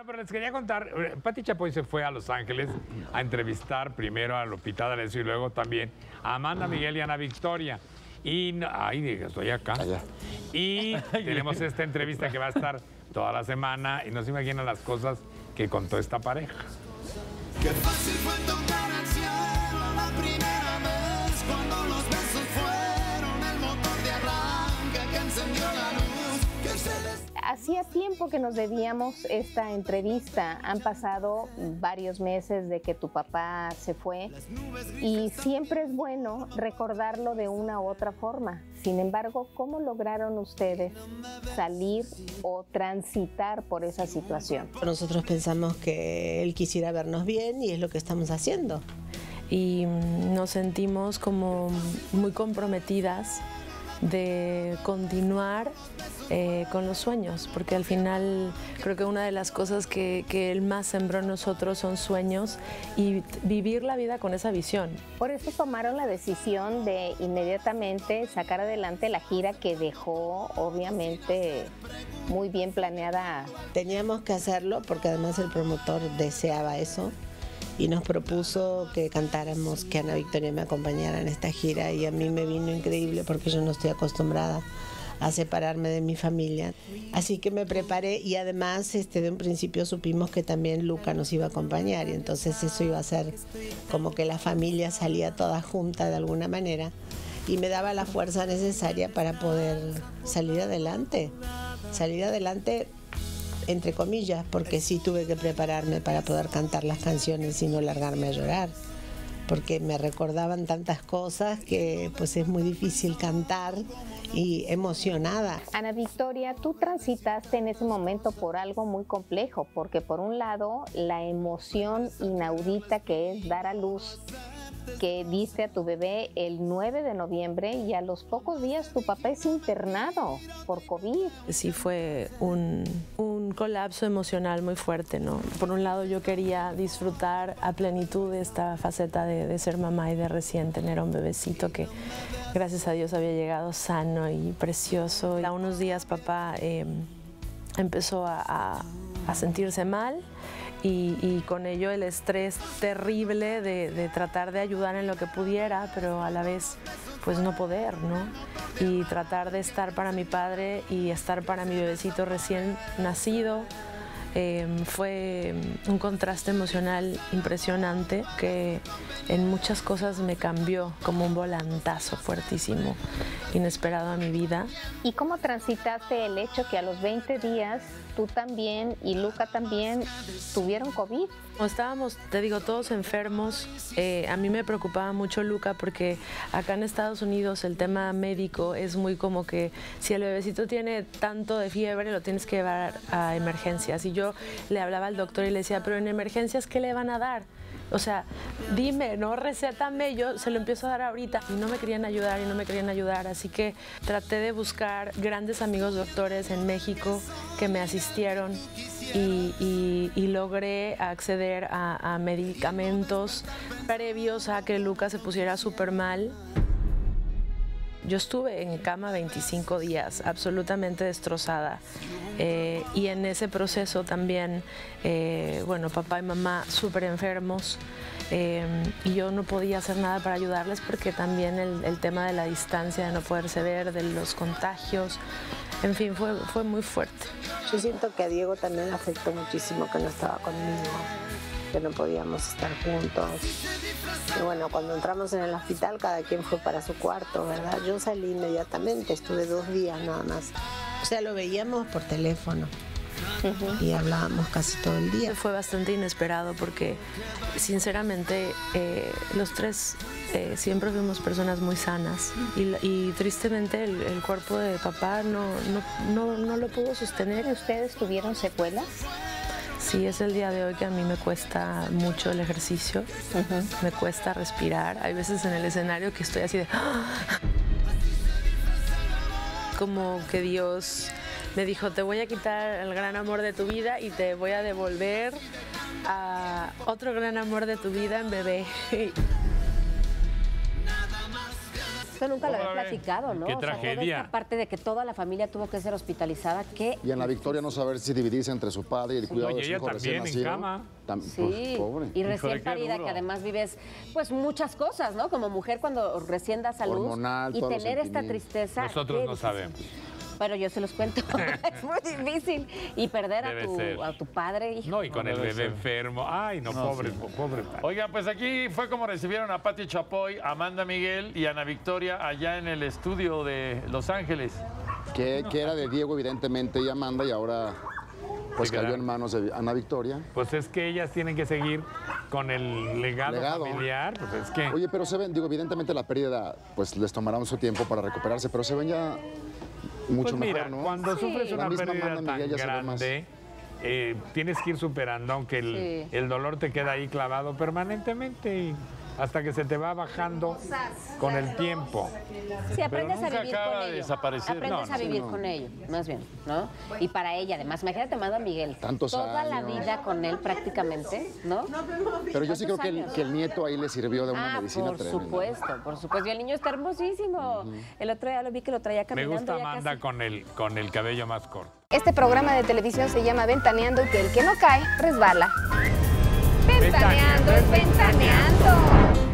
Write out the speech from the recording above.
No, pero les quería contar, Pati Chapoy se fue a Los Ángeles a entrevistar primero a Lupita D'Alessio y luego también a Amanda Miguel y Ana Victoria. Y, ay, estoy acá. Allá. Y tenemos esta entrevista que va a estar toda la semana y no se imaginan las cosas que contó esta pareja. Qué fácil fue tocar al cielo la primera vez cuando los besos fueron el motor de arranque que encendió la luz que se Hacía tiempo que nos debíamos esta entrevista. Han pasado varios meses de que tu papá se fue y siempre es bueno recordarlo de una u otra forma. Sin embargo, ¿cómo lograron ustedes salir o transitar por esa situación? Nosotros pensamos que él quisiera vernos bien y es lo que estamos haciendo. Y nos sentimos como muy comprometidas de continuar con los sueños, porque al final creo que una de las cosas que él más sembró en nosotros son sueños y vivir la vida con esa visión. Por eso tomaron la decisión de inmediatamente sacar adelante la gira que dejó obviamente muy bien planeada. Teníamos que hacerlo porque además el promotor deseaba eso y nos propuso que cantáramos, que Ana Victoria me acompañara en esta gira y a mí me vino increíble porque yo no estoy acostumbrada a separarme de mi familia. Así que me preparé y además de un principio supimos que también Luca nos iba a acompañar y entonces eso iba a ser como que la familia salía toda junta de alguna manera y me daba la fuerza necesaria para poder salir adelante entre comillas, porque sí tuve que prepararme para poder cantar las canciones y no largarme a llorar, porque me recordaban tantas cosas que pues es muy difícil cantar y emocionada. Ana Victoria, tú transitaste en ese momento por algo muy complejo, porque por un lado la emoción inaudita que es dar a luz, que diste a tu bebé el 9 de noviembre y a los pocos días tu papá es internado por COVID. Sí fue un colapso emocional muy fuerte, ¿no? Por un lado yo quería disfrutar a plenitud de esta faceta de ser mamá y de recién tener a un bebecito que gracias a Dios había llegado sano y precioso. A unos días papá empezó a sentirse mal y con ello el estrés terrible de tratar de ayudar en lo que pudiera, pero a la vez pues no poder, ¿no? Y tratar de estar para mi padre y estar para mi bebecito recién nacido. Fue un contraste emocional impresionante que en muchas cosas me cambió como un volantazo fuertísimo, inesperado a mi vida. ¿Y cómo transitaste el hecho que a los 20 días tú también y Luca también tuvieron COVID? Estábamos, te digo, todos enfermos. A mí me preocupaba mucho Luca porque acá en Estados Unidos el tema médico es muy como que si el bebecito tiene tanto de fiebre lo tienes que llevar a emergencias. Y yo le hablaba al doctor y le decía, pero en emergencias, ¿qué le van a dar? O sea, dime, no, recétame, yo se lo empiezo a dar ahorita. Y no me querían ayudar, así que traté de buscar grandes amigos doctores en México que me asistieron y logré acceder a medicamentos previos a que Lucas se pusiera súper mal. Yo estuve en cama 25 días, absolutamente destrozada. Y en ese proceso también, bueno, papá y mamá súper enfermos. Y yo no podía hacer nada para ayudarles porque también el tema de la distancia, de no poderse ver, de los contagios, en fin, fue muy fuerte. Yo siento que a Diego también le afectó muchísimo que no estaba conmigo, que no podíamos estar juntos. Y bueno, cuando entramos en el hospital cada quien fue para su cuarto, ¿verdad? Yo salí inmediatamente, estuve 2 días nada más. O sea, lo veíamos por teléfono y hablábamos casi todo el día. Fue bastante inesperado porque sinceramente los tres siempre fuimos personas muy sanas y tristemente el cuerpo de papá no lo pudo sostener. ¿Ustedes tuvieron secuelas? Sí, es el día de hoy que a mí me cuesta mucho el ejercicio, me cuesta respirar. Hay veces en el escenario que estoy así de... Como que Dios me dijo, te voy a quitar el gran amor de tu vida y te voy a devolver a otro gran amor de tu vida en bebé. Esto nunca lo había Órale, platicado, ¿no? qué O sea, tragedia. toda esta parte de que toda la familia tuvo que ser hospitalizada. ¿Qué? Y Ana Victoria no saber si dividirse entre su padre y el cuidado No, y de su ella hijo recién también en nacido. cama. Sí, Pues, pobre. y Híjole, recién qué parida, duro. que además vives pues muchas cosas, ¿no? Como mujer cuando recién das a luz Hormonal, y todos los tener esta sentimientos. tristeza. Nosotros qué no difícil. sabemos. Pero yo se los cuento, es muy difícil. Y perder Debe ser. a tu padre, hijo. No, y con el debe bebé ser. enfermo. Ay, no, pobre, pobre. Oiga, pues aquí fue como recibieron a Pati Chapoy, Amanda Miguel y Ana Victoria allá en el estudio de Los Ángeles. Que era de Diego, evidentemente, y Amanda, y ahora pues Sí, cayó claro. en manos de Ana Victoria. Pues es que ellas tienen que seguir con el legado familiar. Pues es que... Oye, pero se ven, digo, evidentemente la pérdida, pues les tomará mucho tiempo para recuperarse, pero se ven ya mucho Pues mira, mejor, ¿no? cuando sufres La una misma pérdida Amanda tan Miguel ya se ve más. grande, tienes que ir superando, aunque el dolor te queda ahí clavado permanentemente y hasta que se te va bajando con el tiempo. Sí, aprendes nunca a vivir acaba con de ello. desaparecer. Aprendes No, a no, vivir con ello, más bien, ¿no? Y para ella, además, imagínate, Amanda Miguel. Tantos toda la años. vida con él prácticamente, ¿no? Pero yo sí creo ¿Cuántos años? que el nieto ahí le sirvió de una medicina por tremenda. supuesto, por supuesto. Y el niño está hermosísimo. El otro día lo vi que lo traía Me caminando. gusta ya Amanda casi. con el cabello más corto. Este programa de televisión se llama Ventaneando y que el que no cae resbala. Ventaneando es ventaneando.